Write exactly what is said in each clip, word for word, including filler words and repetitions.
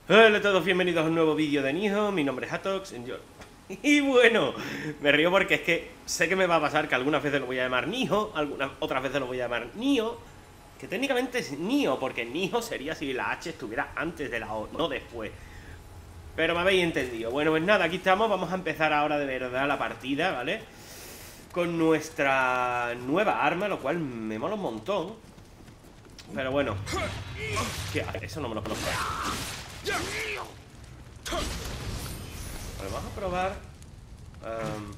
Hola a todos, bienvenidos a un nuevo vídeo de Nioh. Mi nombre es Atox yo... Y bueno, me río porque es que sé que me va a pasar que algunas veces lo voy a llamar Nioh, algunas otras veces lo voy a llamar Nioh, que técnicamente es Nioh, porque Nioh sería si la H estuviera antes de la O, no después. Pero me habéis entendido. Bueno, pues nada, aquí estamos, vamos a empezar ahora de verdad la partida, ¿vale? Con nuestra nueva arma, lo cual me mola un montón. Pero bueno, ¿qué? Eso no me lo conozco. Vale, vamos a probar um,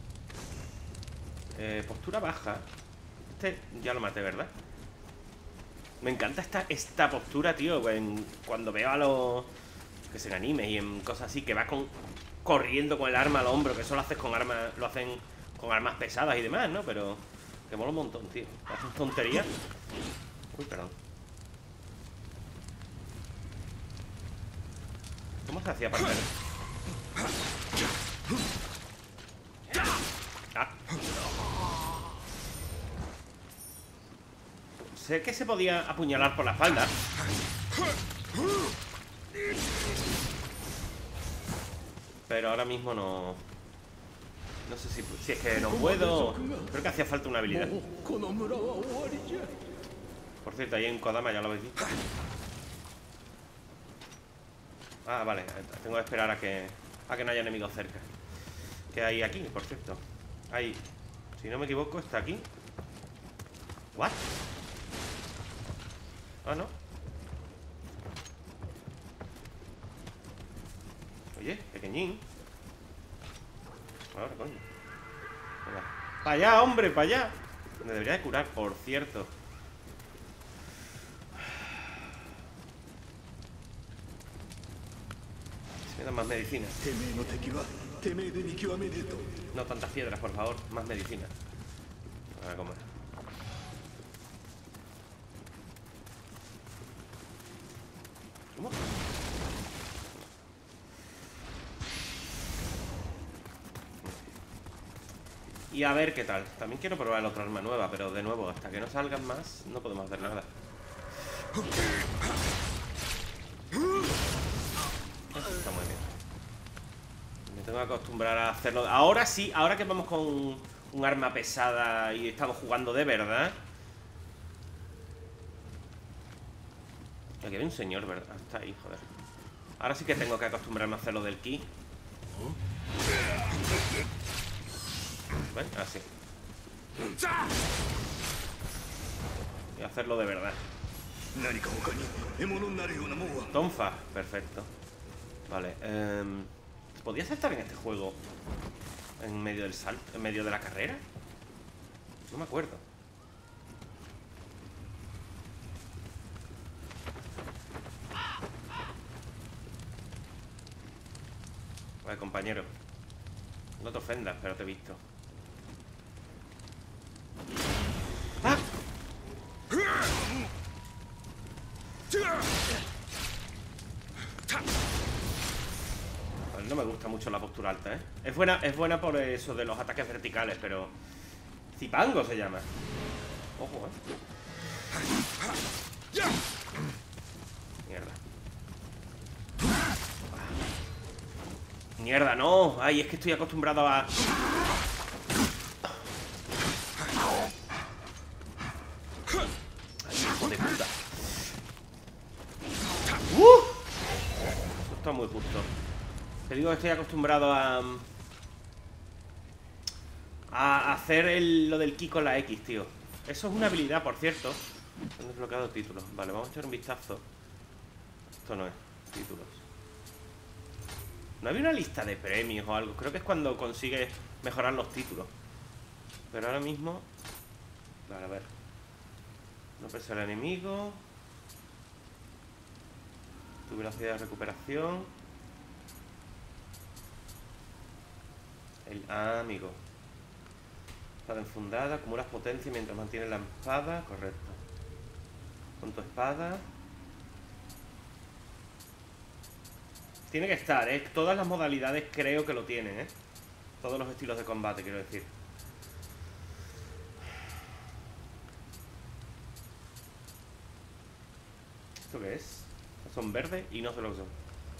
eh, postura baja. Este ya lo maté, ¿verdad? Me encanta esta, esta postura, tío. En, cuando veo a los que se en anime y en cosas así, que va con, corriendo con el arma al hombro, que eso lo haces con armas, lo hacen con armas pesadas y demás, ¿no? Pero que mola un montón, tío. Hacen tonterías. Uy, perdón. ¿Cómo se hacía para hacer? Ah. Sé que se podía apuñalar por la espalda. Pero ahora mismo no... No sé si, si es que no puedo. Creo que hacía falta una habilidad. Por cierto, ahí en Kodama ya lo habéis visto. Ah, vale, tengo que esperar a que A que no haya enemigos cerca. ¿Qué hay aquí, por cierto? Hay, si no me equivoco, está aquí. ¿What? Ah, no. Oye, pequeñín. Ahora, coño. ¡Para allá, hombre, para allá! Me debería de curar, por cierto. Si me dan más medicina. No tantas piedras, por favor. Más medicina. A comer. ¿Cómo? Y a ver qué tal. También quiero probar el otro arma nueva, pero de nuevo, hasta que no salgan más, no podemos hacer nada. Eso está muy bien. Me tengo que acostumbrar a hacerlo. Ahora sí, ahora que vamos con un arma pesada y estamos jugando de verdad. Aquí hay un señor, ¿verdad? Está ahí, joder. Ahora sí que tengo que acostumbrarme a hacerlo del ki. ¿Ven? Así. Y hacerlo de verdad. Tonfa, perfecto. Vale, eh, ¿podías estar en este juego en medio del salto, en medio de la carrera? No me acuerdo. Vale, compañero. No te ofendas, pero te he visto. ¡Ah! Vale, no me gusta mucho la postura alta, ¿eh? Es buena, es buena por eso de los ataques verticales, pero... Zipango se llama. Ojo, ¿eh? Mierda. Mierda, no. Ay, es que estoy acostumbrado a... Ay, hijo de puta. ¡Uh! Eso está muy justo. Te digo que estoy acostumbrado a... A hacer el, lo del ki con la X, tío. Eso es una habilidad, por cierto. Han desbloqueado títulos. Vale, vamos a echar un vistazo. Esto no es títulos. No había una lista de premios o algo. Creo que es cuando consigues mejorar los títulos. Pero ahora mismo... Vale, a ver. No pesa el enemigo. Tu velocidad de recuperación. El ah, amigo. Espada enfundada. Acumulas potencia mientras mantienes la espada. Correcto. Con tu espada. Tiene que estar, ¿eh? Todas las modalidades creo que lo tienen, ¿eh? Todos los estilos de combate, quiero decir. ¿Esto qué es? Son verdes y no sé lo que son.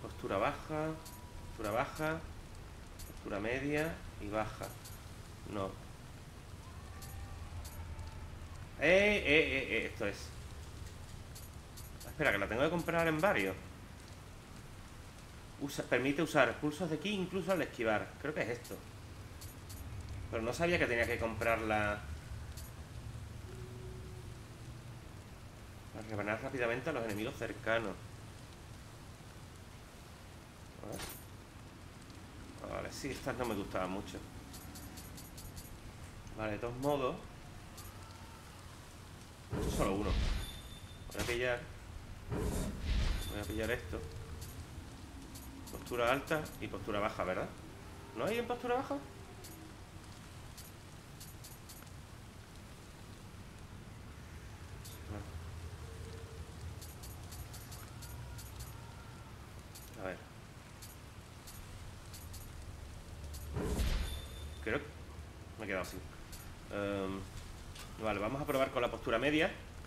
Postura baja. Postura baja. Postura media y baja. No. Eh, eh, eh, eh, esto es. Espera, que la tengo que comprar en varios. Usa, permite usar pulsos de ki incluso al esquivar. Creo que es esto. Pero no sabía que tenía que comprarla para rebanar rápidamente a los enemigos cercanos. A ver. Vale, sí, estas no me gustaban mucho. Vale, de todos modos. Solo uno. Voy a pillar. Voy a pillar esto. Postura alta y postura baja, ¿verdad? ¿No hay en postura baja? A ver. Creo que me he quedado así. Um, vale, vamos a probar con la postura media.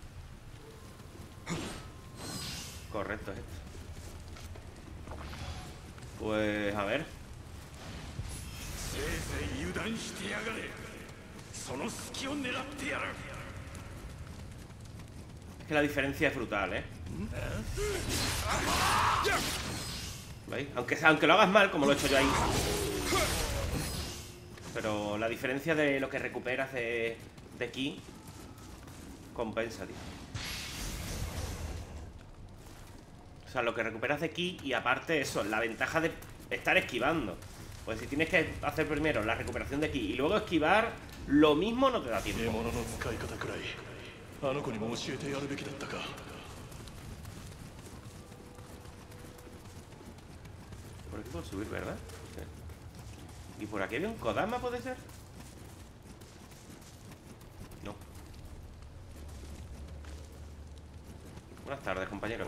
Correcto, es esto. Pues a ver. Es que la diferencia es brutal, ¿eh? ¿Veis? Aunque, aunque lo hagas mal, como lo he hecho yo ahí. Pero la diferencia de lo que recuperas de, de ki compensa, tío. O sea, lo que recuperas de ki y aparte eso, la ventaja de estar esquivando. Pues si tienes que hacer primero la recuperación de ki y luego esquivar, lo mismo no te da tiempo. Por aquí puedo subir, ¿verdad? Sí. ¿Y por aquí había un Kodama, puede ser? No. Buenas tardes, compañero.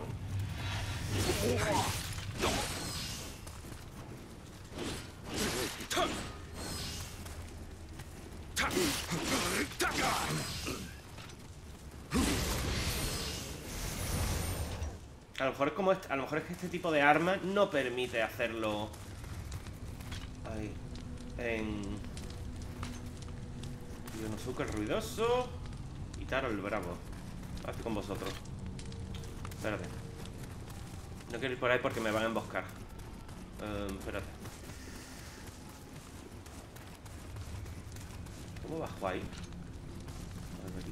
A lo mejor es como este, a lo mejor es que este tipo de arma no permite hacerlo ahí en Yonosuke el ruidoso y Taro el bravo. Ahora estoy con vosotros. Espérate. No quiero ir por ahí porque me van a emboscar. Um, espérate. ¿Cómo bajo ahí? A ver aquí.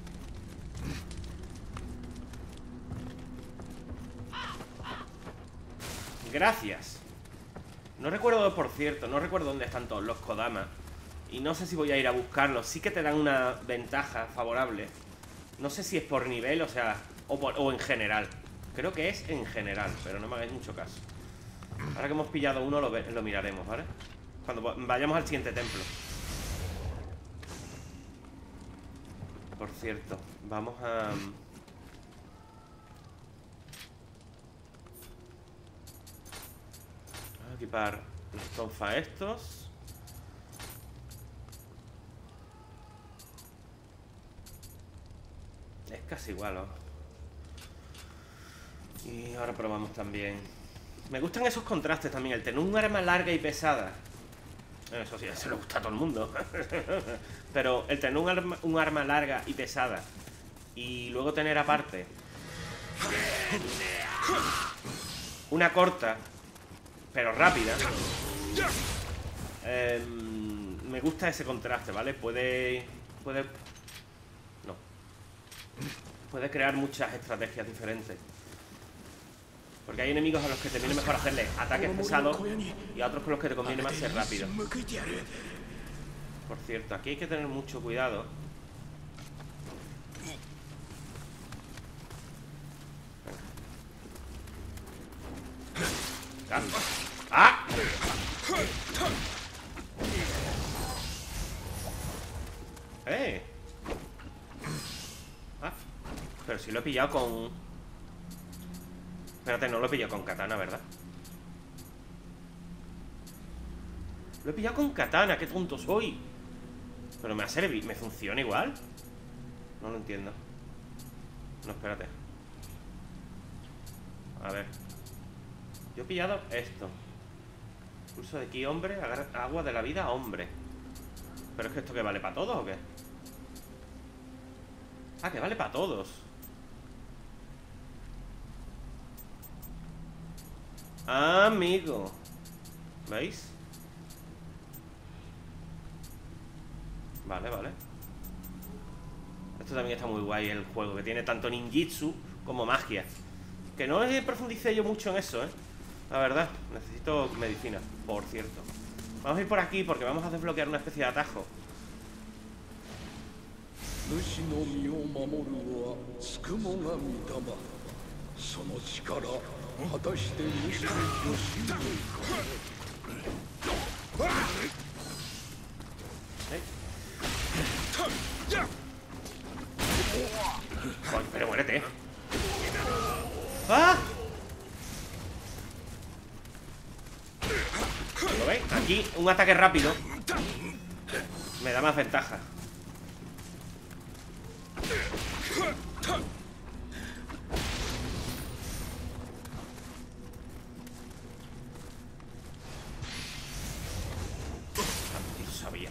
Gracias. No recuerdo, por cierto, no recuerdo dónde están todos los Kodama. Y no sé si voy a ir a buscarlos. Sí que te dan una ventaja favorable. No sé si es por nivel, o sea, o, por, o en general. Creo que es en general, pero no me hagáis mucho caso. Ahora que hemos pillado uno lo, lo miraremos, ¿vale? Cuando vayamos al siguiente templo. Por cierto, vamos a... Vamos a equipar los tonfa estos. Es casi igual, ¿no? Y ahora probamos también. Me gustan esos contrastes también. El tener un arma larga y pesada. Eso sí, eso le gusta a todo el mundo. Pero el tener un arma, un arma larga y pesada y luego tener aparte una corta pero rápida, eh, me gusta ese contraste, ¿vale? Puede... Puede... No. Puede crear muchas estrategias diferentes. Porque hay enemigos a los que te viene mejor hacerle ataques pesados y a otros con los que te conviene más ser rápido. Por cierto, aquí hay que tener mucho cuidado. ¡Ah! ¡Eh! Ah, pero si lo he pillado con... Espérate, no lo he pillado con katana, ¿verdad? Lo he pillado con katana, qué tonto soy. Pero me ha servido, me funciona igual. No lo entiendo. No, espérate. A ver. Yo he pillado esto. Pulso de ki, hombre. Agua de la vida, hombre. ¿Pero es que esto que vale para todos o qué? Ah, que vale para todos. Amigo. ¿Veis? Vale, vale. Esto también está muy guay, el juego, que tiene tanto ninjitsu como magia. Que no profundicé yo mucho en eso, ¿eh? La verdad, necesito medicina, por cierto. Vamos a ir por aquí porque vamos a desbloquear una especie de atajo. ¿Eh? Joder, pero muérete. ¡Ah! ¿Lo veis? Aquí un ataque rápido me da más ventaja. Lo sabía.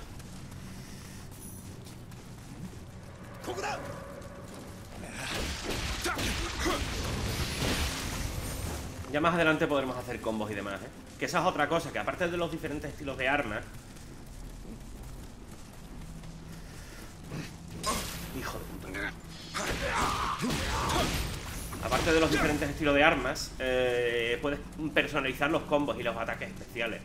Ya más adelante podremos hacer combos y demás, ¿eh? Que esa es otra cosa, que aparte de los diferentes estilos de armas... Hijo de puta. Aparte de los diferentes estilos de armas, eh, puedes personalizar los combos y los ataques especiales.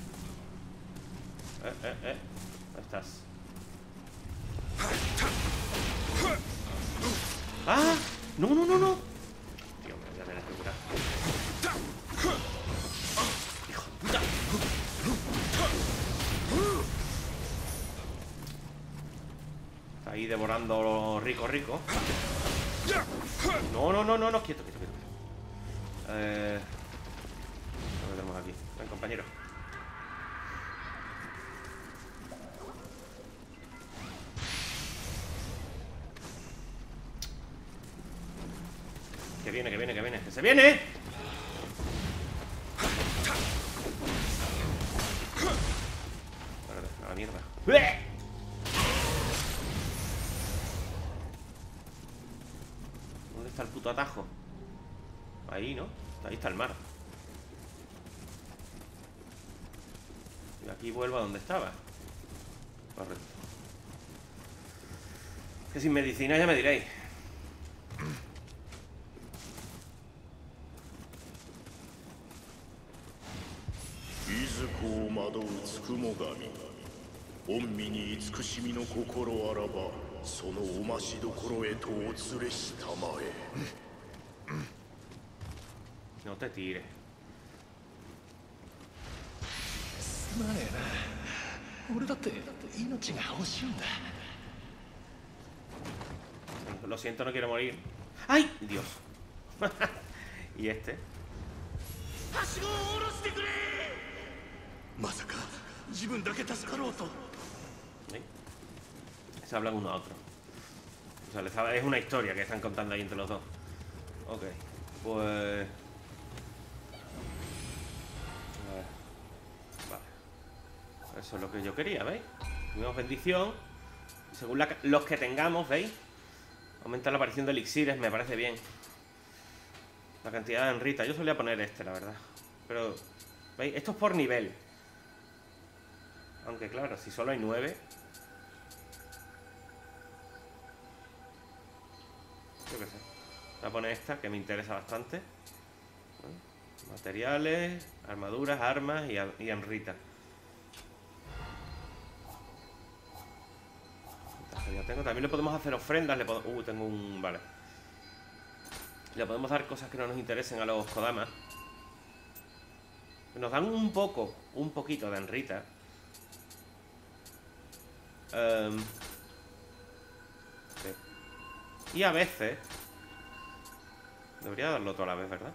Eh, eh, eh. ¿Dónde estás? ¡Ah! ¡No, no, no, no! Tío, ya me la he curado. ¡Hijo de puta! Está ahí devorando rico, rico. No, no, no, no, no, quieto, quieto, quieto. Eh... ¿Qué tenemos aquí? Ven, compañero. Que viene, que viene, que viene. ¡Que se viene! A la mierda. ¿Dónde está el puto atajo? Ahí, ¿no? Ahí está el mar. Y aquí vuelvo a donde estaba. Correcto. Que sin medicina ya me diréis. No te tires. Lo siento, no quiero morir. ¡Ay! Dios. ¿Y este? ¿Sí? Se hablan uno a otro. O sea, les habla, es una historia que están contando ahí entre los dos. Ok, pues... A ver. Vale. Eso es lo que yo quería, ¿veis? Tuvimos bendición. Según la, los que tengamos, ¿veis? Aumenta la aparición de elixires, me parece bien. La cantidad de enrita. Yo solía poner este, la verdad. Pero, ¿veis? Esto es por nivel. Aunque claro, si solo hay nueve... Yo qué sé. Voy a poner esta, que me interesa bastante. Materiales, armaduras, armas y, y enrita. Ya tengo. También le podemos hacer ofrendas. Le puedo... Uh, tengo un... Vale. Le podemos dar cosas que no nos interesen a los Kodamas. Nos dan un poco, un poquito de enrita. Um, sí. Y a veces... Debería darlo todo a la vez, ¿verdad?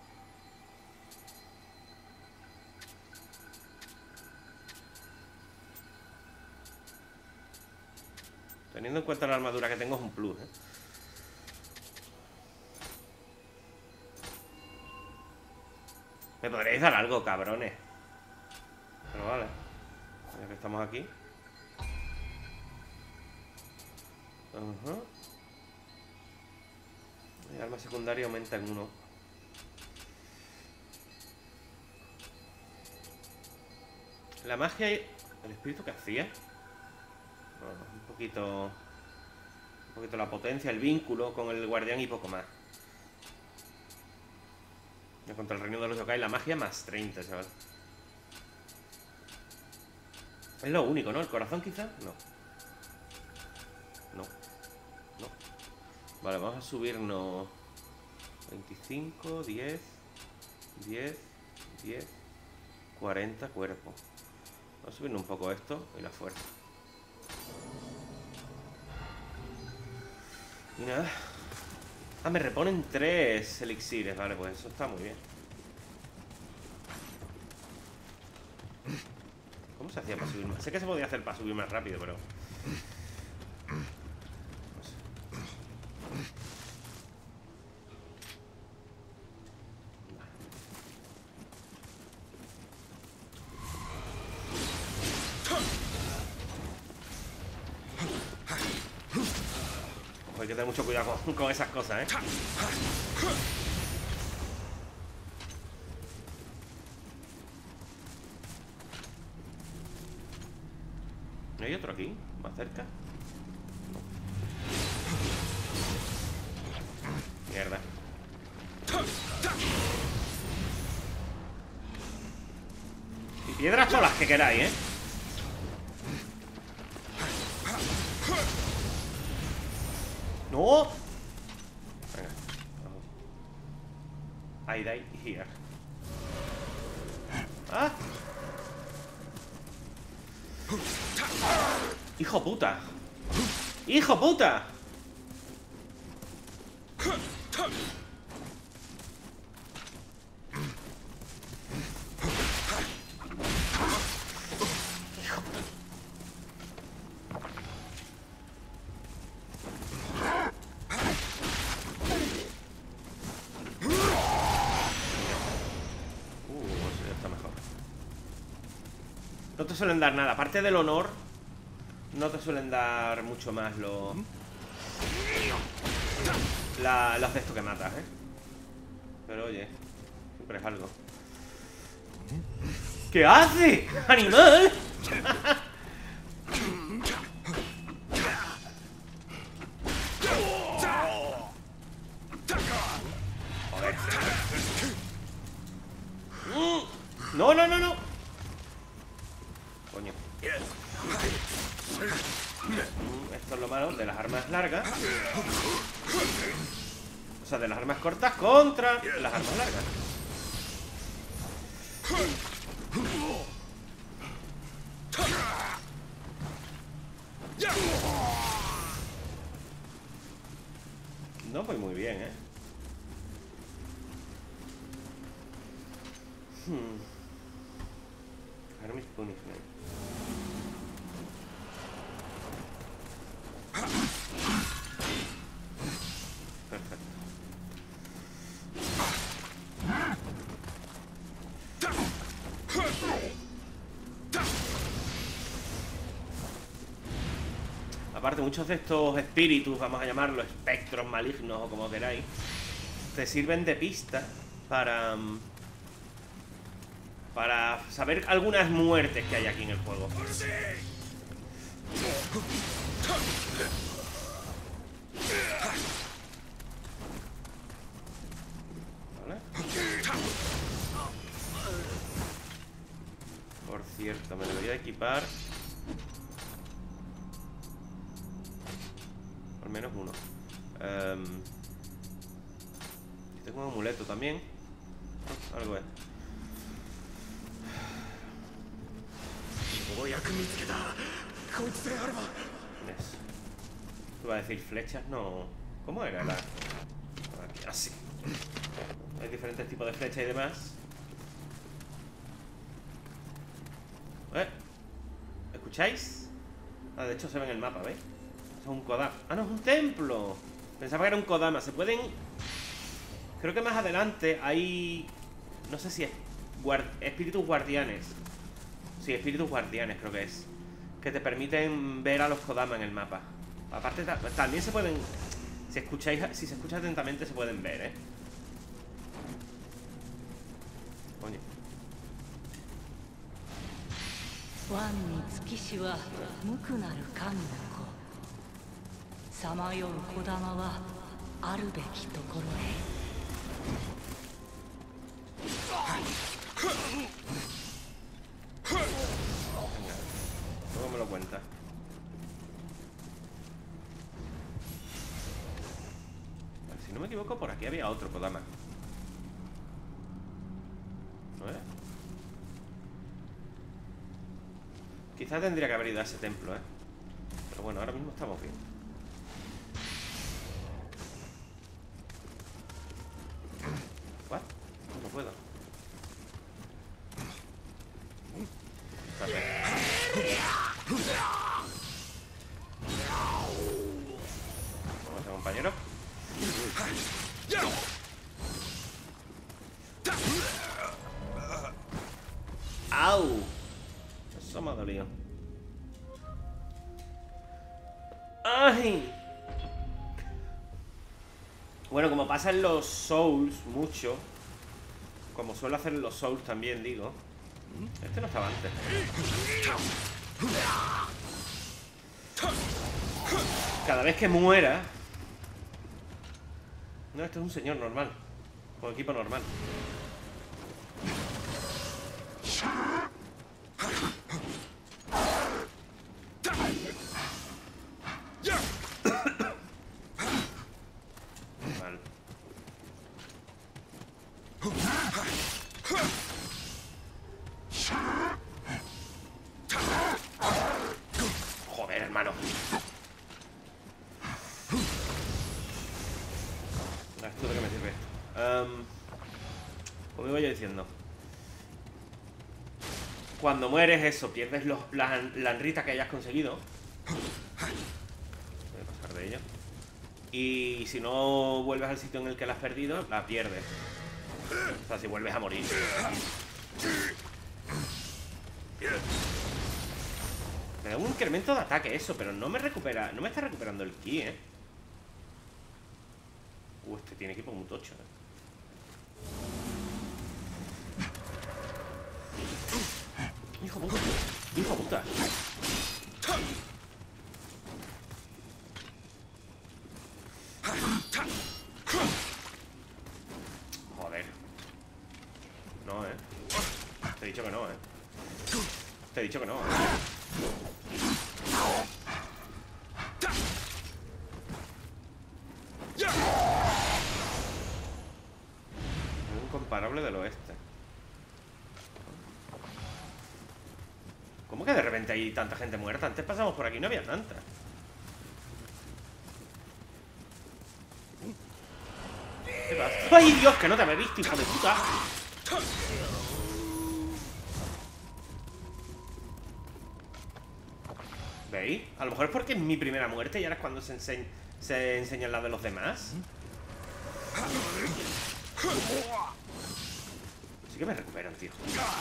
Teniendo en cuenta la armadura que tengo es un plus, ¿eh? Me podréis dar algo, cabrones. Pero vale. Ya que estamos aquí. Ajá. El arma secundaria aumenta en uno. La magia y... ¿El espíritu que hacía? Bueno, un poquito... Un poquito la potencia, el vínculo con el guardián y poco más. Contra el reino de los yokai, la magia más treinta, chaval. Es lo único, ¿no? ¿El corazón quizá? No. No. No. Vale, vamos a subirnos veinticinco, diez, diez, diez, cuarenta cuerpo. Vamos a subirnos un poco esto y la fuerza. Y nada. Ah, me reponen tres elixires. Vale, pues eso está muy bien. ¿Cómo se hacía para subir más? Sé que se podía hacer para subir más rápido, pero... No sé. Ojo, hay que tener mucho cuidado con, con esas cosas, ¿eh? ¿No hay otro aquí? ¿Más cerca? No. Mierda. Y piedras todas las que queráis, ¿eh? ¡No! Venga. I die here. ¡Ah! ¡Hijo puta! ¡Hijo puta! No te suelen dar nada. Aparte del honor, no te suelen dar mucho más los... La, los de esto que matas, ¿eh? Pero oye, siempre es algo. ¿Qué hace? ¡Animal! Joder. No, no, no, no. Coño. Esto es lo malo de las armas largas. O sea, de las armas cortas contra las armas largas. No voy muy bien, ¿eh? Hmm. Hermes Punishment. Perfecto. Aparte, muchos de estos espíritus, vamos a llamarlos espectros malignos o como queráis, te sirven de pista para... Para saber algunas muertes que hay aquí en el juego. ¿Vale? Por cierto, me debería equipar al menos uno. um, Tengo un amuleto también. Oh, algo es. Yes. Iba a decir flechas, no. ¿Cómo era la...? Aquí, así. Hay diferentes tipos de flechas y demás. ¿Eh? ¿Escucháis? Ah, de hecho se ve en el mapa, ¿veis? Es un Kodama. Ah, no, es un templo. Pensaba que era un Kodama. Se pueden... Creo que más adelante hay... No sé si es guard espíritus guardianes. Sí, espíritus guardianes creo que es. Que te permiten ver a los Kodama en el mapa. Aparte, ta también se pueden... Si escucháis, si se escucha atentamente se pueden ver, ¿eh? Coño. Luego me lo cuenta. Si no me equivoco, por aquí había otro Kodama. ¿No es? Quizás tendría que haber ido a ese templo, ¿eh? Pero bueno, ahora mismo estamos bien. ¿What? No puedo. Vale. Vamos a compañero. ¡Au! Eso me ha dolido. ¡Ay! Bueno, como pasa en los Souls mucho, como suelo hacer en los Souls también, digo. Este no estaba antes. Cada vez que muera... No, este es un señor normal, con equipo normal. Vale. Joder, hermano. ¿Esto de qué me sirve? Um, como iba yo diciendo, cuando mueres, eso, pierdes los, la, la anrita que hayas conseguido. Voy a pasar de ella. Y si no vuelves al sitio en el que la has perdido, la pierdes. O sea, si vuelves a morir. Me da un incremento de ataque eso, pero no me recupera. No me está recuperando el ki, eh. Uh, este tiene equipo muy tocho, eh. Hijo puta. Hijo puta. Joder. No, eh. Te he dicho que no, eh. Te he dicho que no, eh. Un incomparable del oeste. ¿Cómo que de repente hay tanta gente muerta? Antes pasamos por aquí y no había tanta. ¿Qué pasa? ¡Ay, Dios! Que no te había visto, hijo de puta. ¿Veis? A lo mejor es porque es mi primera muerte y ahora es cuando se, ense se enseñan las de los demás. Sí que me recuperan, tío.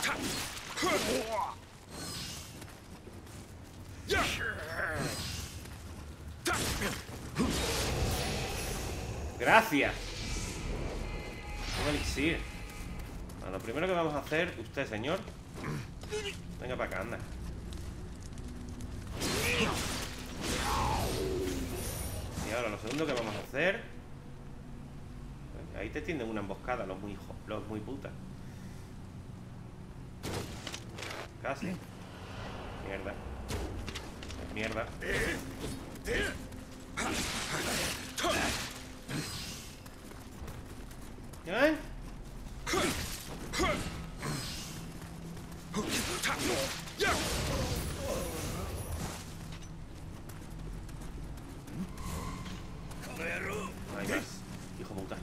Gracias. Un elixir. Bueno, lo primero que vamos a hacer, usted, señor. Venga para acá, anda. Y ahora lo segundo que vamos a hacer. Ahí te tienden una emboscada, los muy, los muy putas. Casi. Mierda. Mierda. ¿Eh? No hay más. Hijo puta.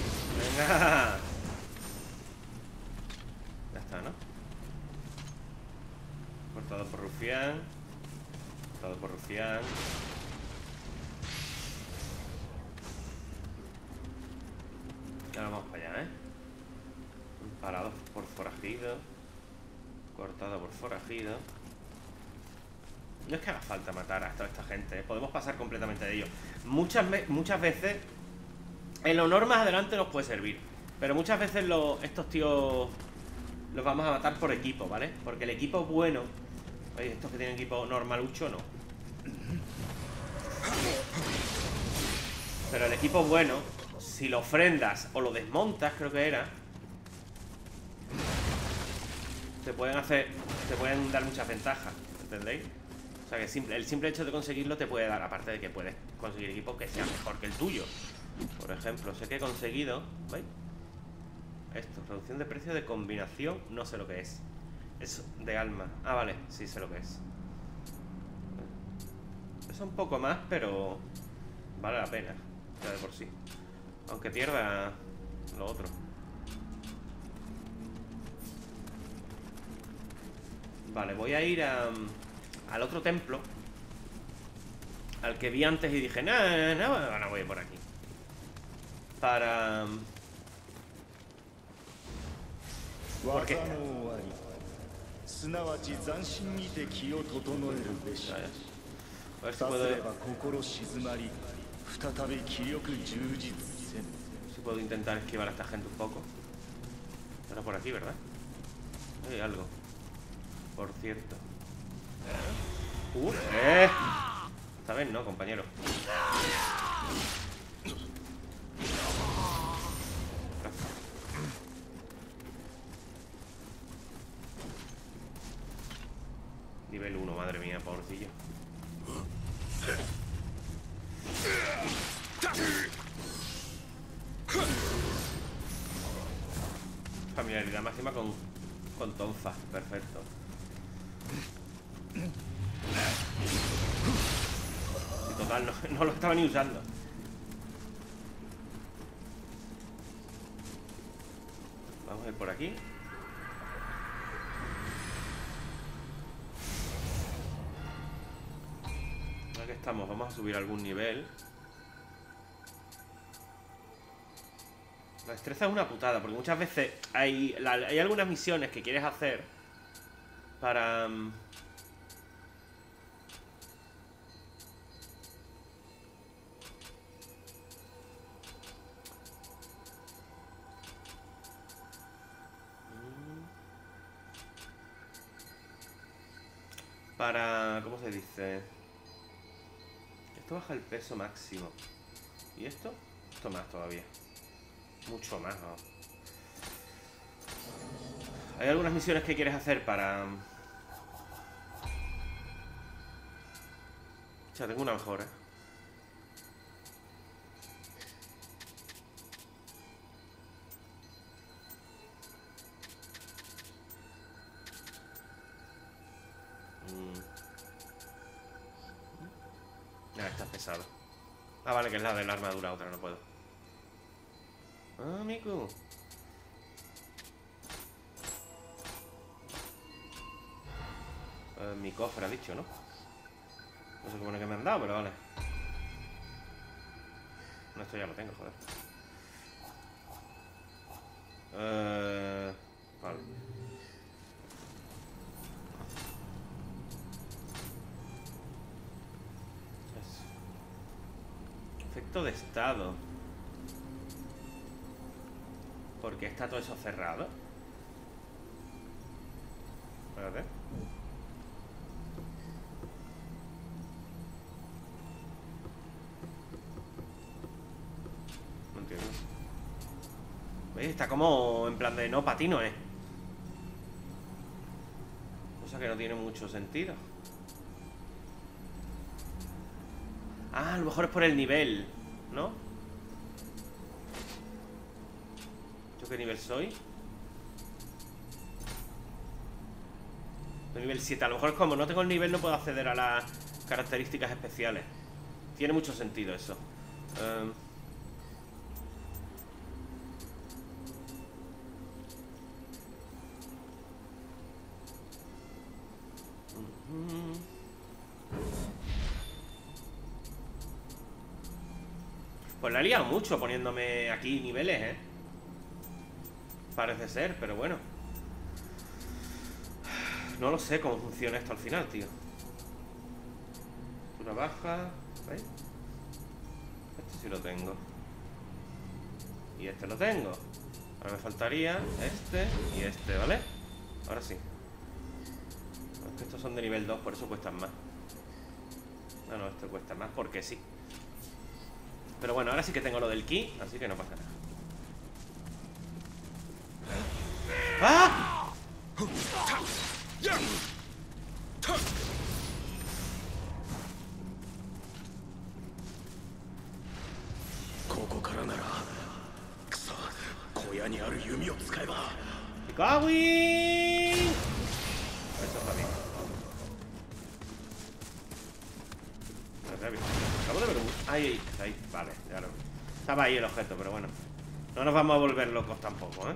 Venga. Ya está, ¿no? Cortado por rufián. Cortado por rufián. Ahora vamos para allá, ¿eh? Parado por forajido. Cortado por forajido. No es que haga falta matar a toda esta gente, ¿eh? Podemos pasar completamente de ellos. Muchas, muchas veces el honor más adelante nos puede servir, pero muchas veces lo, estos tíos los vamos a matar por equipo, ¿vale? Porque el equipo bueno... Oye, estos que tienen equipo normalucho no. Pero el equipo bueno, si lo ofrendas o lo desmontas, creo que era, te pueden hacer... Te pueden dar muchas ventajas, ¿entendéis? O sea que simple, el simple hecho de conseguirlo te puede dar, aparte de que puedes conseguir equipo que sea mejor que el tuyo. Por ejemplo, sé que he conseguido... ¿Veis? Esto, reducción de precio de combinación. No sé lo que es. Es de alma. Ah, vale, sí sé lo que es. Es un poco más, pero vale la pena, ya de por sí. Aunque pierda lo otro. Vale, voy a ir a... al otro templo, al que vi antes y dije, no, no, no, no voy por aquí. Para... ¿Por qué? A ver si puedo... Si puedo intentar esquivar a esta gente un poco. Ahora por aquí, ¿verdad? Hay algo. Por cierto. Uh, eh. Esta vez no, compañero. Nivel uno, madre mía, pobrecillo. Familiaridad máxima con, con Tonfa, perfecto. Y total, no, no lo estaba ni usando. Vamos a ir por aquí. Aquí estamos, vamos a subir algún nivel. La destreza es una putada, porque muchas veces hay, la, hay algunas misiones que quieres hacer para... Um, para... ¿Cómo se dice? Esto baja el peso máximo. ¿Y esto? Esto más todavía. Mucho más, ¿no? Hay algunas misiones que quieres hacer para... O sea, tengo una mejor, ¿eh? Mm. Ah, está pesado. Ah, vale, que es la de la armadura, otra no puedo. Ah, amigo. Eh, mi cofre ha dicho, ¿no? No sé cómo es que me han dado, pero vale. No, esto ya lo tengo, joder. Eh, vale. Eso. Efecto de estado. ¿Por qué está todo eso cerrado? Espérate. No entiendo. ¿Veis? Está como en plan de no, para ti no es. Cosa que no tiene mucho sentido. Ah, a lo mejor es por el nivel, ¿no? ¿Yo qué nivel soy? De nivel siete. A lo mejor es como no tengo el nivel, no puedo acceder a las características especiales. Tiene mucho sentido eso. Um... Pues la he liado mucho poniéndome aquí niveles, ¿eh? Parece ser, pero bueno. No lo sé cómo funciona esto al final, tío. Una baja, ¿veis? Este sí lo tengo. Y este lo tengo. Ahora me faltaría este y este, ¿vale? Ahora sí. Es que estos son de nivel dos, por eso cuestan más. No, no, este cuesta más porque sí. Pero bueno, ahora sí que tengo lo del ki, así que no pasa nada. ¡Ah! ¡Kawin! Eso está bien. Acabo de ver un... Ahí, ahí, vale, ya lo... Estaba ahí el objeto, pero bueno. No nos vamos a volver locos tampoco, ¿eh?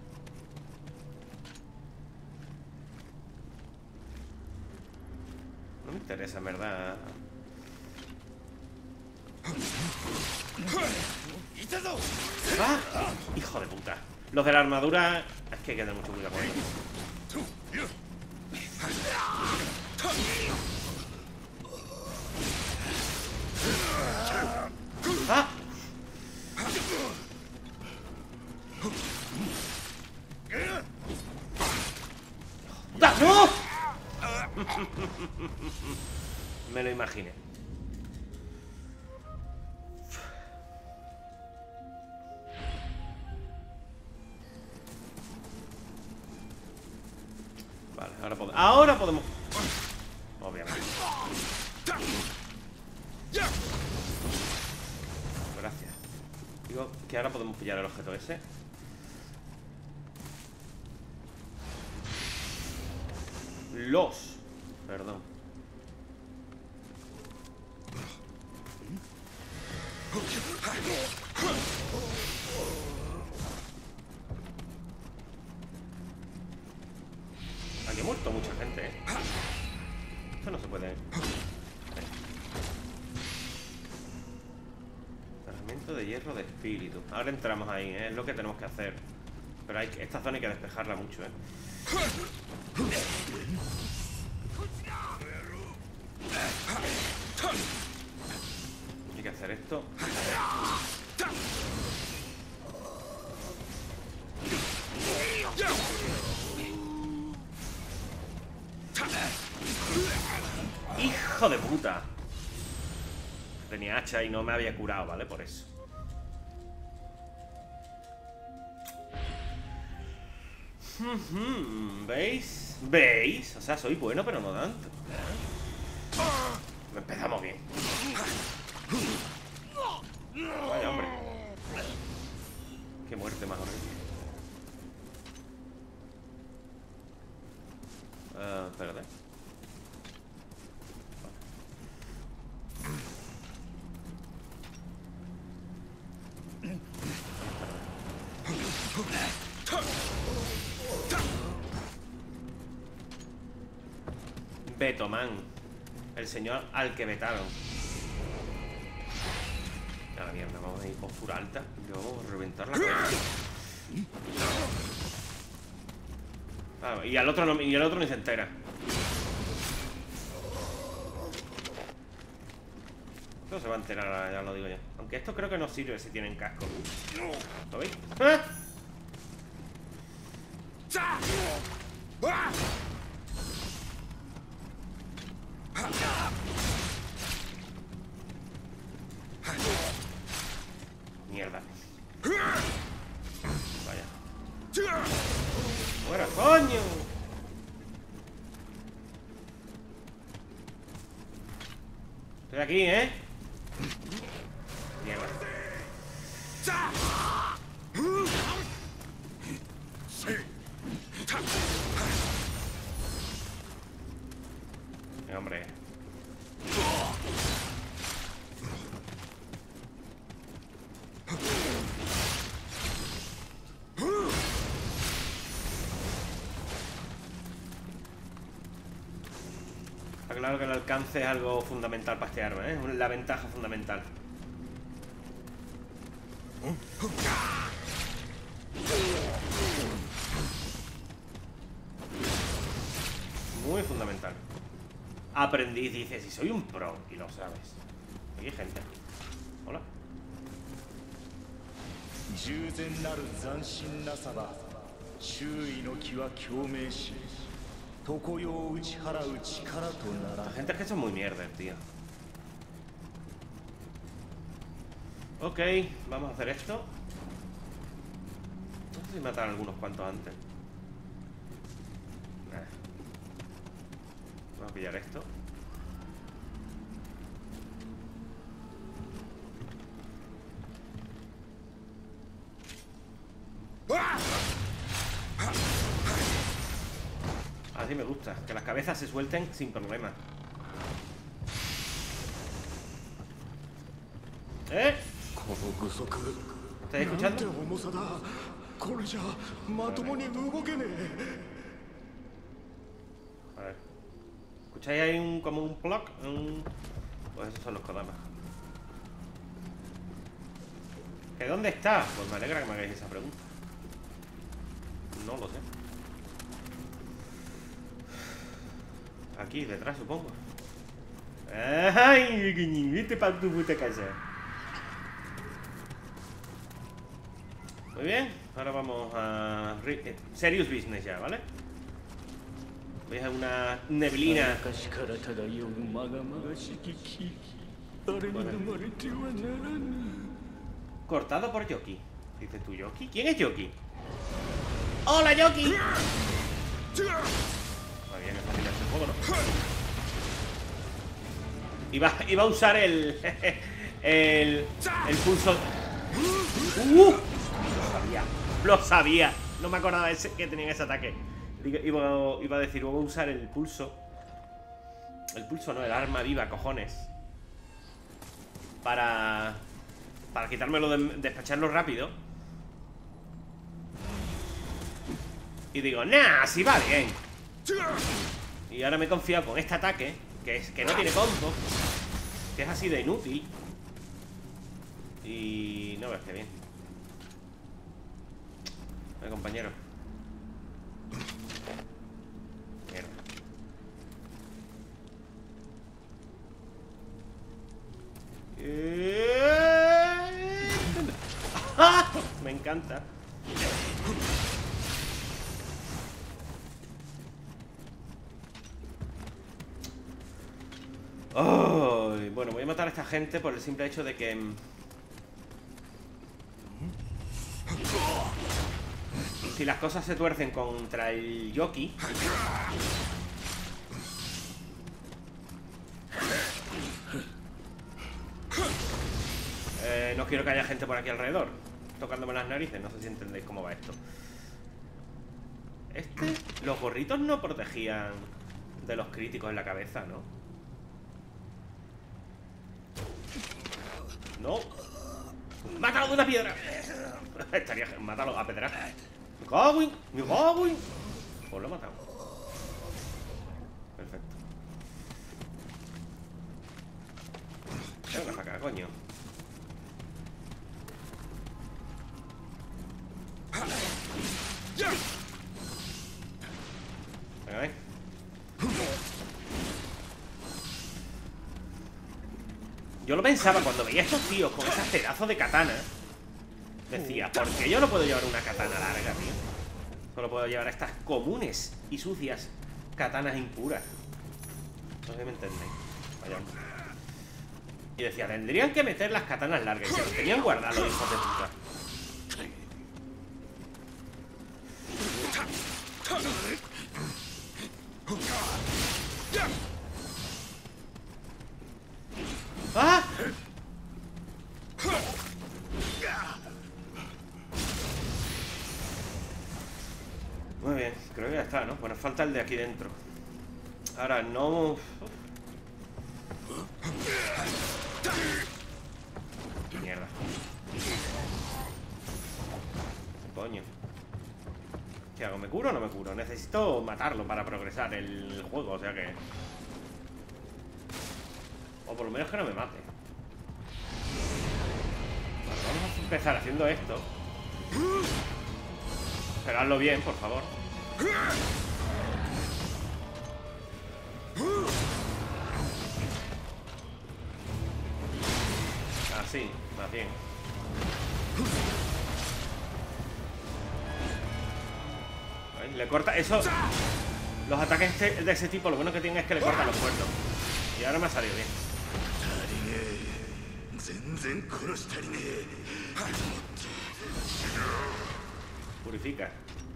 No me interesa, en verdad. ¡Ah! ¡Hijo de puta! Los de la armadura... Es que hay que tener mucho cuidado con ellos. ¡Ah! ¡Ah! ¡No! Me lo imaginé. Vale, ahora podemos... Ahora podemos... Obviamente. Gracias. Digo que ahora podemos pillar el objeto ese. Los... Perdón. Aquí ha muerto mucha gente, ¿eh? Esto no se puede... Fragmento de hierro de espíritu. Ahora entramos ahí, ¿eh? Es lo que tenemos que hacer. Pero hay que... esta zona hay que despejarla mucho, ¿eh? Hay que hacer esto. ¡Hijo de puta! Tenía hacha y no me había curado, ¿vale? Por eso. ¿Veis? ¿Veis? O sea, soy bueno, pero no tanto. Empezamos bien. Vaya, hombre. Qué muerte más horrible. Uh, espérate. Betoman, el señor al que vetaron. A la mierda, vamos a ir con fura alta y luego vamos a reventar la cabeza. Ah, y al otro no, y el otro ni se entera. Esto se va a enterar, ya lo digo yo. Aunque esto creo que no sirve si tienen casco. ¿Lo veis? ¡Ah! Mierda. Vaya. ¡Fuera, coño! Estoy aquí, ¿eh? Mierda. Eh, hombre. Está claro que el alcance es algo fundamental para este arma, ¿eh? La ventaja fundamental. Muy fundamental. Aprendiz, dice, si soy un pro, y lo sabes. Aquí hay gente. Hola. La gente es que son muy mierdas, tío. Ok, vamos a hacer esto. No sé si matar a algunos cuantos antes. Nah. Vamos a pillar esto. Así me gusta, que las cabezas se suelten sin problema. ¿Eh? ¿Estáis escuchando? A ver. ¿Escucháis ahí un, como un plug? Un... Pues esos son los Kodamas. ¿Que dónde está? Pues me alegra que me hagáis esa pregunta. No lo sé. Aquí, detrás, supongo. ¡Ay! Vete para tu puta casa. Muy bien, ahora vamos a... Serious business ya, ¿vale? Veis una neblina. Bueno. Cortado por Yoki. Dices tú, Yoki. ¿Quién es Yoki? ¡Hola, Yoki! Está bien, es fácil este juego, ¿no? Iba, iba a usar el... El... El pulso... ¡Uh! Lo sabía. Lo sabía. No me acordaba ese, que tenía ese ataque. Iba, iba a decir, voy a usar el pulso. El pulso no, el arma viva, cojones. Para... Para quitármelo, de, despacharlo rápido. Y digo, nah, así va bien. Y ahora me he confiado con este ataque, que es que no tiene combo, que es así de inútil. Y no ves que bien. Vale, compañero. Mierda. ¡Ah! Me encanta. Oh, bueno, voy a matar a esta gente por el simple hecho de que... Si las cosas se tuercen contra el Yoki... Eh, no quiero que haya gente por aquí alrededor tocándome las narices, no sé si entendéis cómo va esto. Este... Los gorritos no protegían de los críticos en la cabeza, ¿no? No. ¡Mátalo de una piedra! Estaría... Mátalo a pedra. ¡Me cago en! ¡Me cago en! Pues lo he matado. Perfecto. Venga para acá, coño. Venga, ven. Yo lo pensaba cuando veía a estos tíos con esos pedazos de katana. Decía, ¿por qué yo no puedo llevar una katana larga, tío? Solo puedo llevar estas comunes y sucias katanas impuras. No sé si me entendéis. Vaya. Y decía, tendrían que meter las katanas largas. Y se los tenían guardados, hijos de puta. ¡Ah! Muy bien, creo que ya está, ¿no? Bueno, falta el de aquí dentro. Ahora no... Mierda. Coño. ¿Qué hago? ¿Me curo o no me curo? Necesito matarlo para progresar el juego, o sea que... O por lo menos que no me mate. Bueno, vamos a empezar haciendo esto. Esperadlo bien, por favor. sí, más bien. ¿Veis? Le corta... Eso... Los ataques de ese tipo, lo bueno que tienen es que le cortan los cuernos. Y ahora me ha salido bien. Purifica.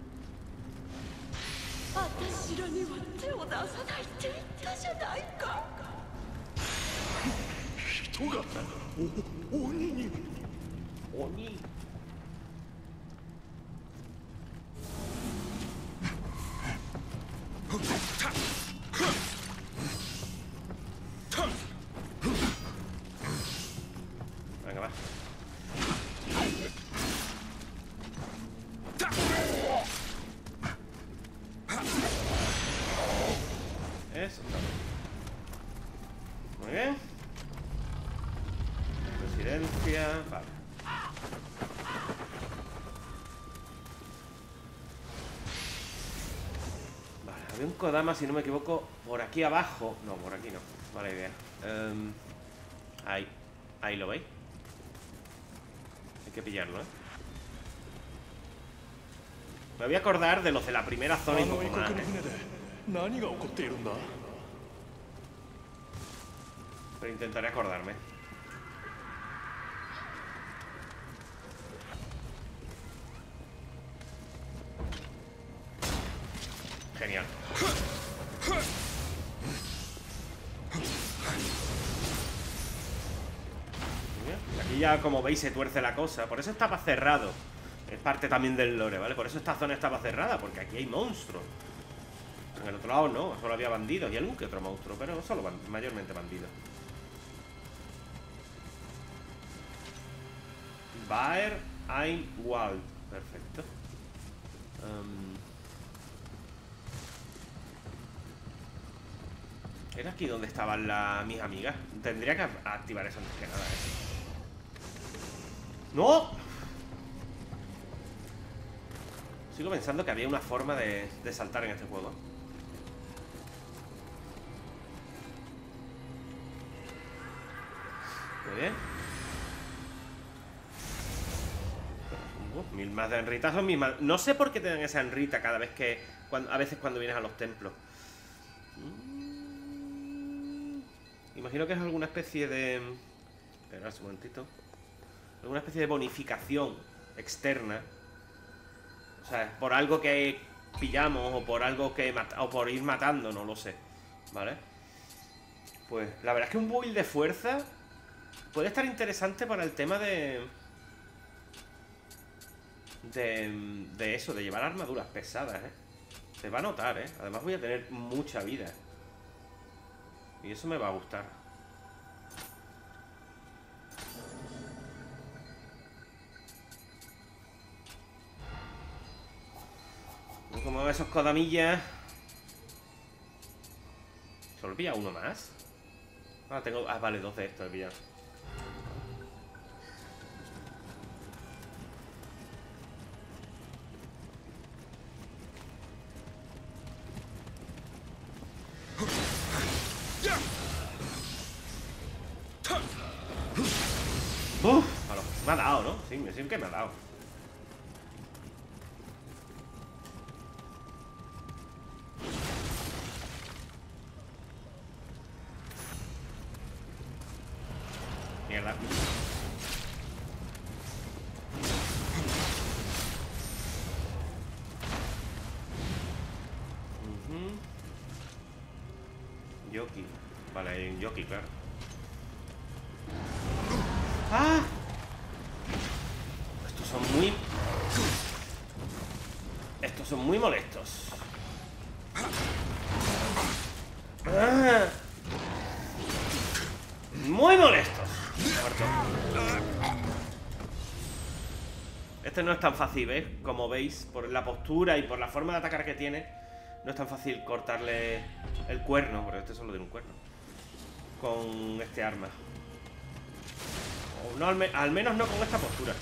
Oni. Venga, va. Eso. Muy bien. Residencia. Vale. Vale, había un Kodama, si no me equivoco, por aquí abajo. No, por aquí no. Mala idea. Um, ahí. Ahí lo veis. Hay que pillarlo, ¿eh? Me voy a acordar de los de la primera zona y poco más, ¿eh? Pero intentaré acordarme. Genial. Aquí ya, como veis, se tuerce la cosa. Por eso estaba cerrado. Es parte también del lore, ¿vale? Por eso esta zona estaba cerrada, porque aquí hay monstruos. En el otro lado no, solo había bandidos y algún que otro monstruo, pero solo band mayormente bandidos. Baer ein Wald. Perfecto. Um... ¿Era aquí donde estaban la... mis amigas? Tendría que activar eso antes que nada, ¿eh? ¡No! Sigo pensando que había una forma de, de saltar en este juego. Muy bien. Uh, mil más de enritazos, mil más... No sé por qué te dan esa enrita cada vez que... Cuando, a veces cuando vienes a los templos. Imagino que es alguna especie de... Espera un momentito. Alguna especie de bonificación externa. O sea, por algo que pillamos o por algo que... o por ir matando, no lo sé. ¿Vale? Pues la verdad es que un build de fuerza puede estar interesante para el tema de... De, de eso, de llevar armaduras pesadas, ¿eh? Se va a notar, ¿eh? Además voy a tener mucha vida. Y eso me va a gustar. Como esos Kodamillas. ¿Solo pilla uno más? Ah, tengo... Ah, vale, dos de estos he pillado. Uf, me ha dado, ¿no? Sí, me siento que me ha dado. Mierda. Uh-huh. Yoki. Vale, hay un Yoki, claro. ¡Ah! Estos son muy... Estos son muy molestos. ¡Ah! Muy molestos. Muerto. Este no es tan fácil, ¿ves? Como veis, por la postura y por la forma de atacar que tiene, no es tan fácil cortarle el cuerno, porque este solo tiene un cuerno, con este arma. O no, al, me al menos no con esta postura.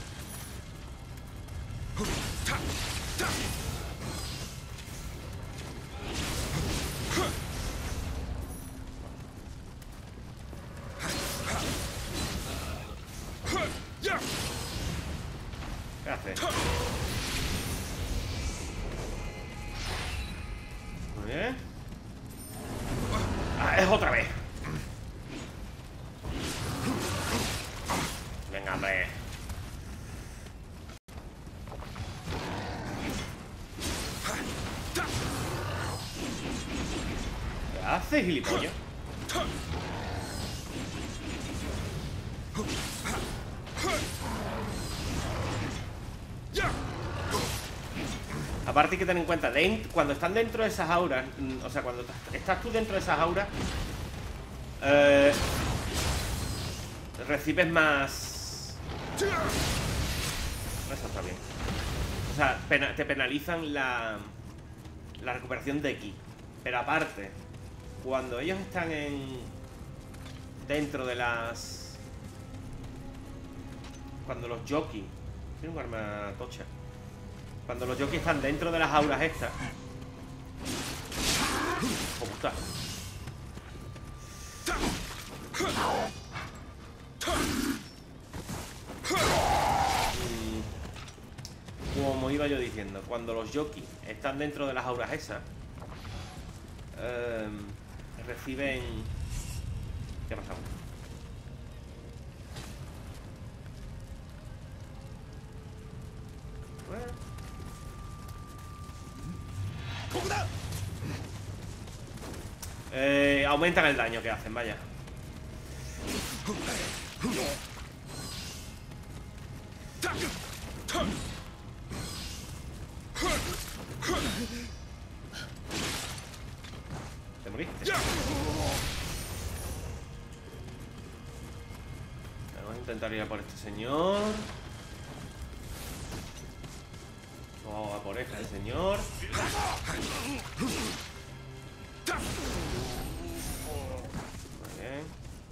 Vale. Ah, es otra vez. Venga, hombre. ¿Qué haces, gilipollas? Aparte hay que tener en cuenta, cuando están dentro de esas auras, o sea, cuando estás tú dentro de esas auras, eh, recibes más... Eso está bien. O sea, pena, te penalizan la, la recuperación de ki. Pero aparte, cuando ellos están en... dentro de las... Cuando los jockeys... Tiene un arma tocha. Cuando los jockeys están dentro de las auras estas... ¿Cómo está? Como iba yo diciendo, cuando los jockeys están dentro de las auras esas, eh, reciben... ¿Qué ha pasado? Eh, aumentan el daño que hacen, vaya. ¿Te moriste? Vamos a intentar ir a por este señor. Vamos a por este señor. Muy bien.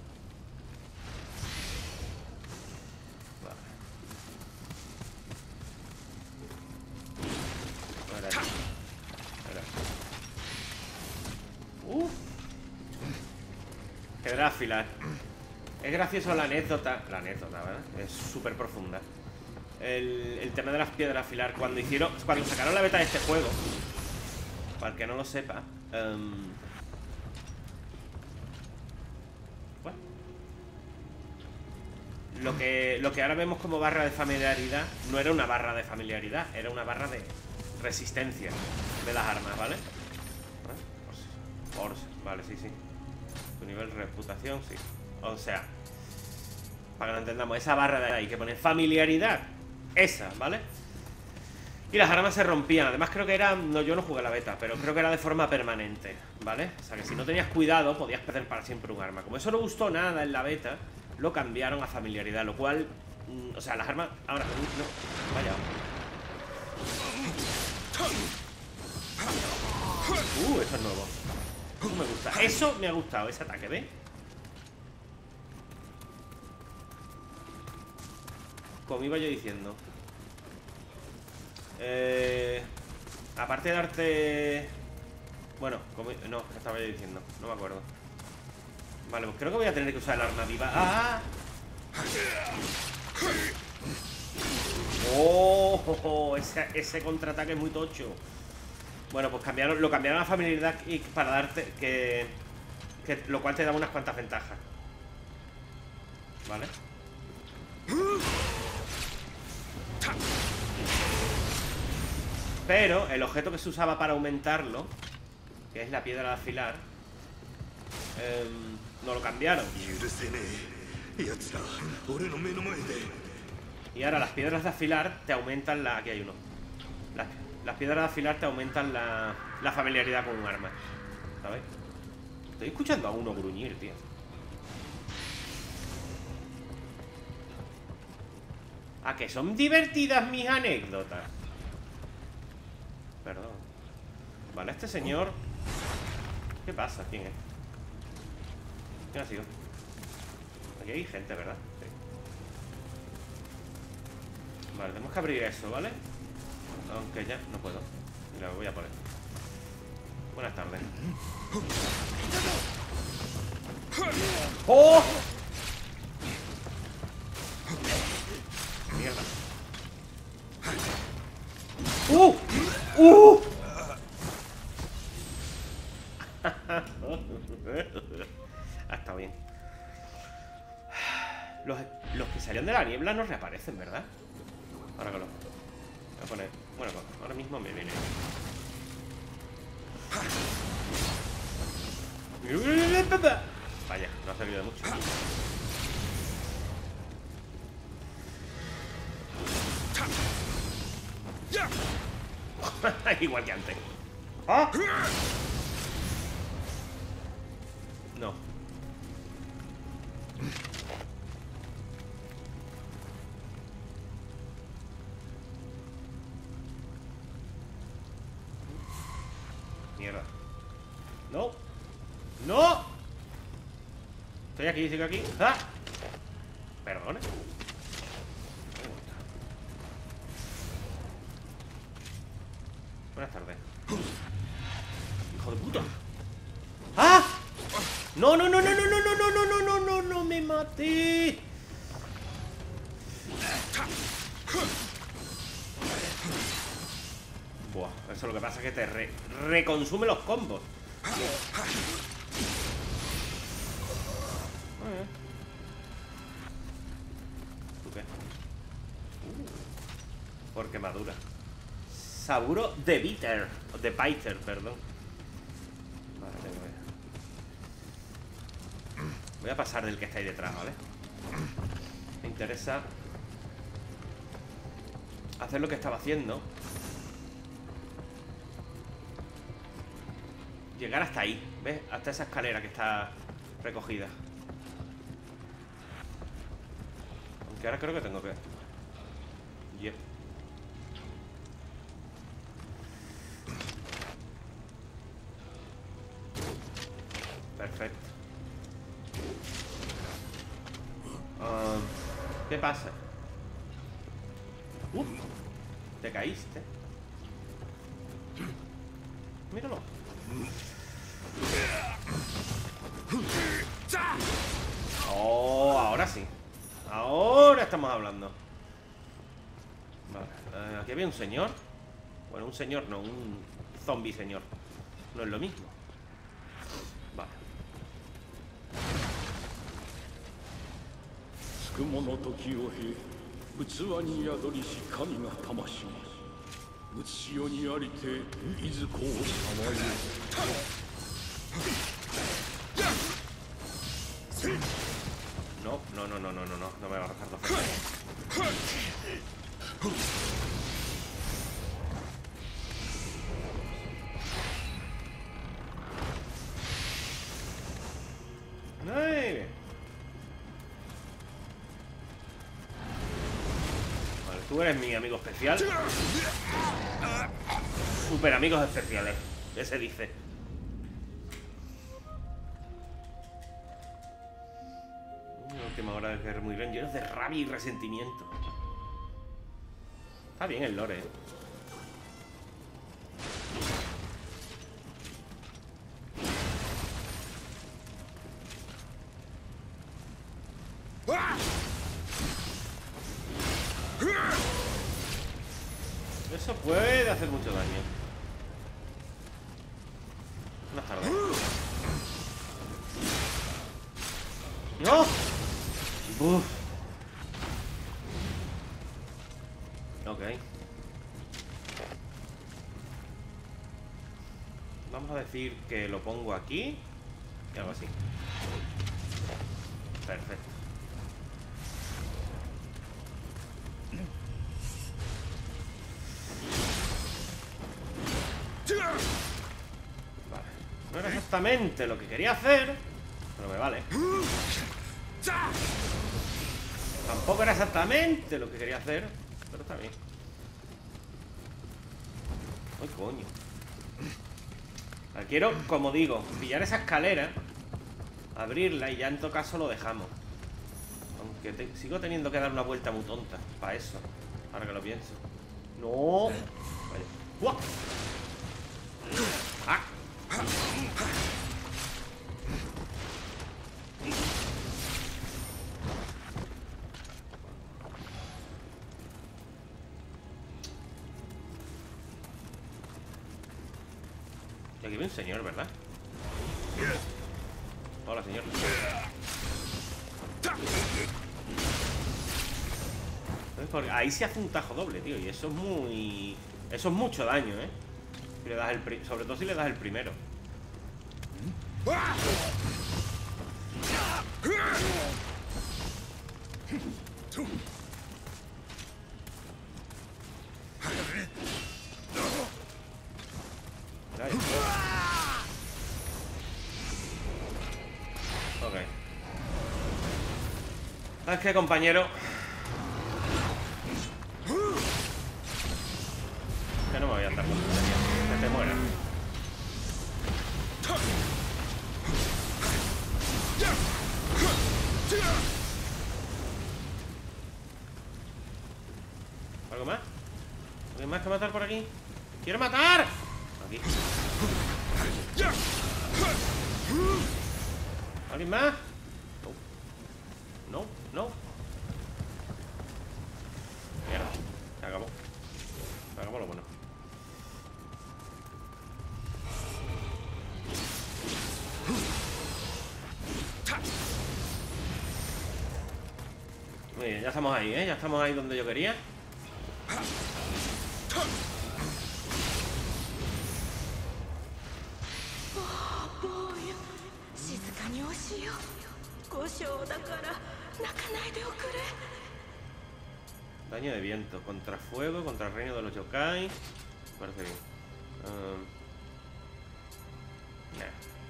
Vale. Vale. Vale. Uf. Piedra afilar. Es gracioso la anécdota. La anécdota, ¿verdad? Es súper profunda. El, el tema de las piedras afilar. Cuando hicieron. Cuando sacaron la beta de este juego. Para el que no lo sepa. Um, bueno, lo que, lo que ahora vemos como barra de familiaridad no era una barra de familiaridad, era una barra de resistencia de las armas, ¿vale? Force, vale, sí, sí. Tu nivel de reputación, sí. O sea, para que lo entendamos, esa barra de ahí que pone familiaridad, esa, ¿vale? Y las armas se rompían. Además creo que era... No, yo no jugué la beta, pero creo que era de forma permanente, ¿vale? O sea que si no tenías cuidado podías perder para siempre un arma. Como eso no gustó nada en la beta, lo cambiaron a familiaridad, lo cual... Mm, o sea, las armas... Ahora... No, vaya. Uh, eso es nuevo. Eso me gusta. Eso me ha gustado, ese ataque, ¿ves? Como iba yo diciendo. Eh, aparte de darte... Bueno, como... no, ¿qué estaba yo diciendo? No me acuerdo. Vale, pues creo que voy a tener que usar el arma viva. ¡Ah! ¡Oh! oh, oh ese, ese contraataque es muy tocho. Bueno, pues cambiaron, lo cambiaron a familiaridad y para darte... Que, que, lo cual te da unas cuantas ventajas. ¿Vale? Pero el objeto que se usaba para aumentarlo, que es la piedra de afilar, eh, no lo cambiaron. Y ahora las piedras de afilar te aumentan la... Aquí hay uno. Las, las piedras de afilar te aumentan la, la familiaridad con un arma. ¿Sabéis? Estoy escuchando a uno gruñir, tío. ¿A que son divertidas mis anécdotas? Perdón. Vale, este señor... ¿Qué pasa? ¿Quién es? ¿Quién ha sido? Aquí hay gente, ¿verdad? Sí. Vale, tenemos que abrir eso, ¿vale? Aunque ya no puedo. Mira, voy a poner. Buenas tardes. ¡Oh! Mierda. ¡Uh! ¡Uh! Ah, está bien. Los, los que salían de la niebla no reaparecen, ¿verdad? Ahora que lo... Voy a poner... Bueno, pues ahora mismo me viene. Vaya, no ha servido de mucho. Igual que antes. ¿Ah? No. Mierda. No. No. Estoy aquí, sigo aquí. ¡Ah! Perdone. Buenas tardes. Hijo de puta. ¡Ah! No, no, no, no, no, no, no, no, no, no, no, no, no me maté. Buah, eso lo que pasa es que te re reconsume los combos. ¿Tú qué? Uh, por quemadura. Saburo de bitter. De biter, perdón. Vale, tengo que... Voy a pasar del que está ahí detrás, ¿vale? Me interesa hacer lo que estaba haciendo. Llegar hasta ahí, ¿ves? Hasta esa escalera que está recogida. Aunque ahora creo que tengo que... Yep. Perfecto. Um, ¿Qué pasa? Uf, te caíste. Míralo. Oh, ahora sí. Ahora estamos hablando. Vale, eh, aquí había un señor. Bueno, un señor no, un zombie señor. No es lo mismo. Vale. つくもの時を経器に宿りし神が魂うつしよにありていずこをさまよ No, no, no, no, no, no, no, no me va a dejar dos. Vale, tú eres mi amigo especial. Super amigos especiales, ¿qué se dice? Una última hora de guerra muy bien, llenos de rabia y resentimiento. Está bien el lore, ¿eh? Eso puede hacer mucho daño. Más tarde. ¡No! Uf. Ok. Vamos a decir que lo pongo aquí y algo así. Perfecto. Vale. No era exactamente lo que quería hacer, pero me vale. Tampoco era exactamente lo que quería hacer, pero está bien. Ay, coño. Quiero, como digo, pillar esa escalera, abrirla y ya en todo caso lo dejamos. Aunque te, sigo teniendo que dar una vuelta muy tonta para eso, ahora que lo pienso. No. Vaya. ¡Guau! ¡Ah! Y aquí ve un señor, ¿verdad? Hola, señor. Porque ahí se hace un tajo doble, tío. Y eso es muy... Eso es mucho daño, ¿eh? Si le das el pri... Sobre todo si le das el primero. Ahí. Ok. ¿Sabes qué, compañero? Que no me voy a andar con tonterías. Que te mueras. ¿Algo más? ¿Alguien más que matar por aquí? ¡Quiero matar! Aquí. ¿Alguien más? No, no, no. Mierda, se acabó. Se acabó lo bueno. Muy bien, ya estamos ahí, ¿eh? Ya estamos ahí donde yo quería. Daño de viento, contra fuego, contra el reino de los yokai. Me parece bien. Um, nah.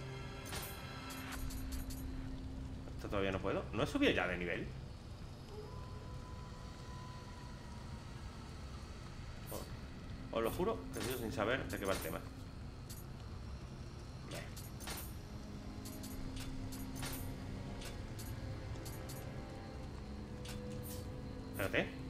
Esto todavía no puedo. ¿No he subido ya de nivel? Oh, os lo juro que sigo sin saber de qué va el tema. Nah. Espérate.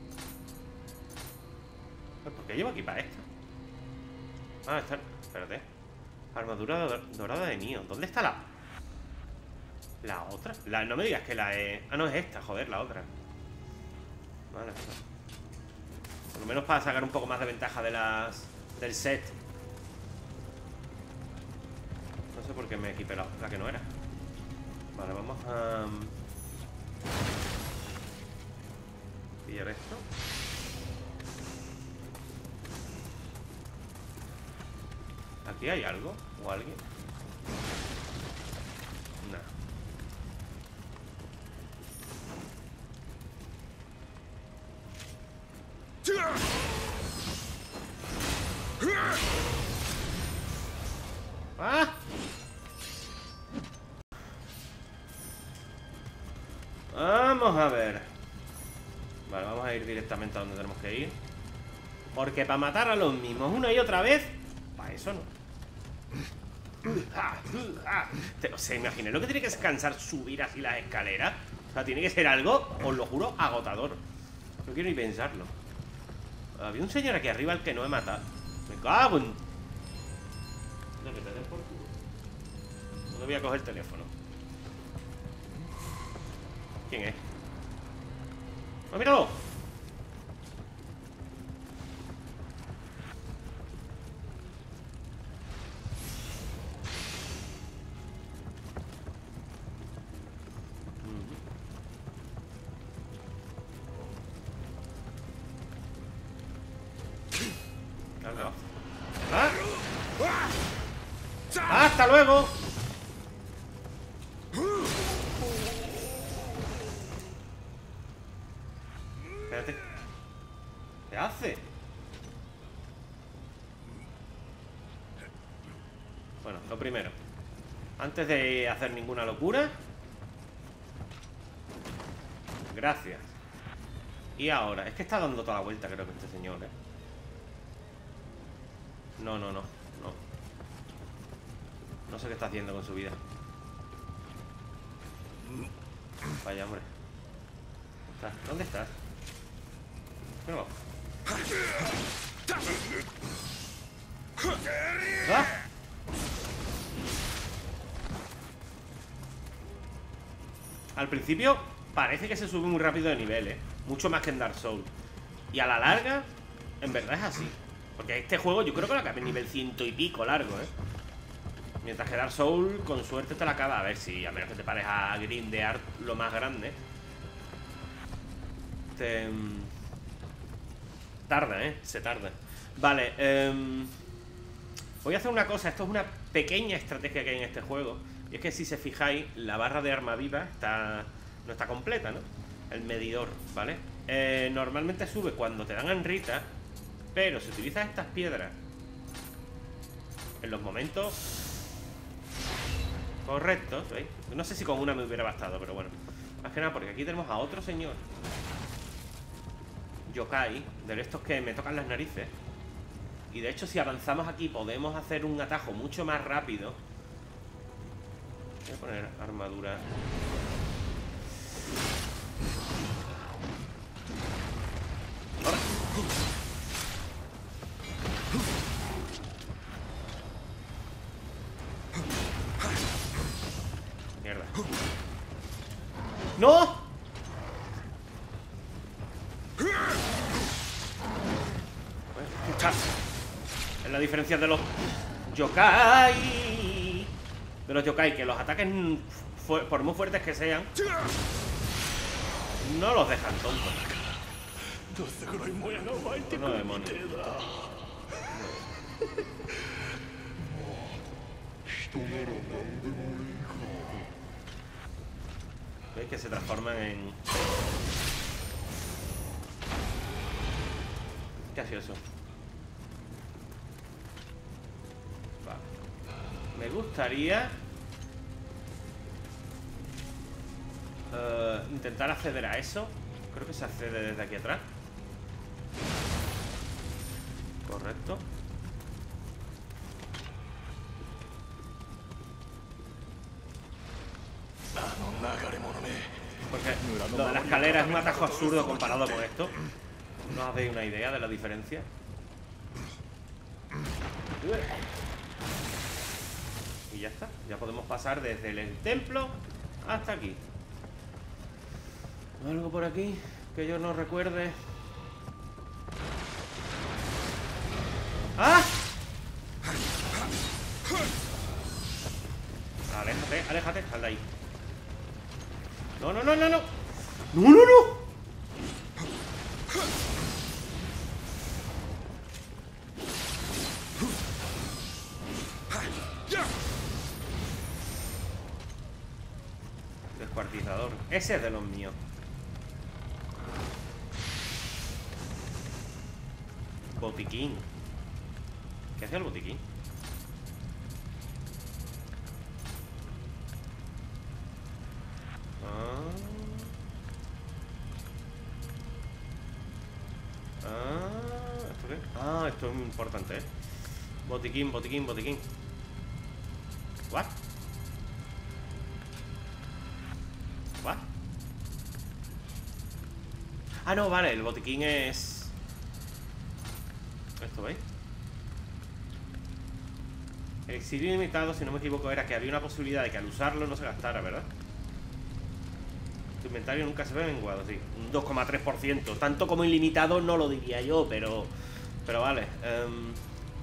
¿Por qué llevo aquí para esto? Ah, está... Espérate. Armadura dorada de Nioh. ¿Dónde está la...? La otra? La... No me digas que la he... Ah, no, es esta, joder, la otra. Vale, pues... Por lo menos para sacar un poco más de ventaja de las... del set. No sé por qué me equipé la, la que no era. Vale, vamos a... pillar esto. ¿Aquí hay algo? ¿O alguien? No. ¡Ah! Vamos a ver. Vale, vamos a ir directamente a donde tenemos que ir. Porque para matar a los mismos una y otra vez, para eso no. O sea, imaginé lo que tiene que cansar subir así las escaleras. O sea, tiene que ser algo, os lo juro, agotador. No quiero ni pensarlo. Había un señor aquí arriba al que no he matado. Me cago en... No, que te den por culo. No voy a coger el teléfono. ¿Quién es? ¡Oh, míralo! ¿Ah? ¡Hasta luego! Espérate. ¿Qué hace? Bueno, lo primero. Antes de hacer ninguna locura. Gracias. Y ahora, es que está dando toda la vuelta, creo que este señor, ¿eh? No, no, no, no. No sé qué está haciendo con su vida. Vaya, hombre. ¿Dónde estás? No. ¿Ah? Al principio parece que se sube muy rápido de nivel, ¿eh? Mucho más que en Dark Souls. Y a la larga, en verdad es así. Porque este juego yo creo que lo acabé en nivel ciento y pico largo, ¿eh? Mientras que Dark Souls, con suerte te la acaba. A ver si, a menos que te pares a grindear lo más grande. Te... Tarda, ¿eh? Se tarda. Vale, eh... voy a hacer una cosa. Esto es una pequeña estrategia que hay en este juego. Y es que si se fijáis, la barra de arma viva está... no está completa, ¿no? El medidor, ¿vale? Eh, normalmente sube cuando te dan anrita. Pero si utilizas estas piedras en los momentos correctos, ¿veis? No sé si con una me hubiera bastado, pero bueno. Más que nada porque aquí tenemos a otro señor yokai, de estos que me tocan las narices. Y de hecho si avanzamos aquí podemos hacer un atajo mucho más rápido. Voy a poner armadura. ¡Ahora! Mierda. ¡No! Escucha. Es la diferencia de los yokai. De los yokai, que los ataques, por muy fuertes que sean, no los dejan tontos. No, demonios. ¿Veis que se transforman en... ¿Qué ha sido eso? Vale. Me gustaría uh, intentar acceder a eso. Creo que se accede desde aquí atrás. Correcto. Porque lo de la escalera es un atajo absurdo comparado con esto. ¿No os hacéis una idea de la diferencia? Y ya está. Ya podemos pasar desde el templo hasta aquí. ¿Algo por aquí que yo no recuerde? ¡Ah! Aléjate, aléjate, sal de ahí. No, no, no, no, no. No, no, no. Descuartizador. Ese es de los míos. Botiquín. ¿Qué hace el botiquín? Ah. Ah, ¿esto qué? Ah, esto es muy importante, ¿eh? Botiquín, botiquín, botiquín. ¿What? ¿What? Ah, no, vale, el botiquín es... ¿Esto veis? El exilio ilimitado, si no me equivoco, era que había una posibilidad de que al usarlo no se gastara, ¿verdad? Tu inventario nunca se ve menguado, sí. Un dos coma tres por ciento. Tanto como ilimitado no lo diría yo, pero... Pero vale. Um...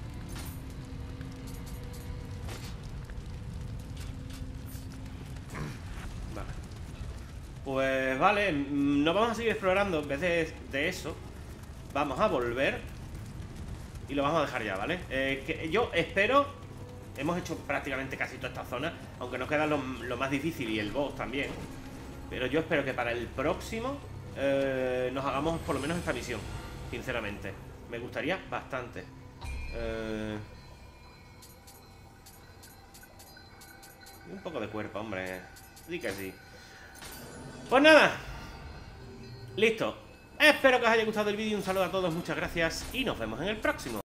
Vale. Pues vale, no vamos a seguir explorando. En vez de, de eso, vamos a volver y lo vamos a dejar ya, ¿vale? Eh, que yo espero... Hemos hecho prácticamente casi toda esta zona, aunque nos queda lo, lo más difícil y el boss también. Pero yo espero que para el próximo eh, nos hagamos por lo menos esta misión, sinceramente. Me gustaría bastante. Eh... Un poco de cuerpo, hombre. Di que sí. Pues nada. Listo. Espero que os haya gustado el vídeo. Un saludo a todos, muchas gracias y nos vemos en el próximo.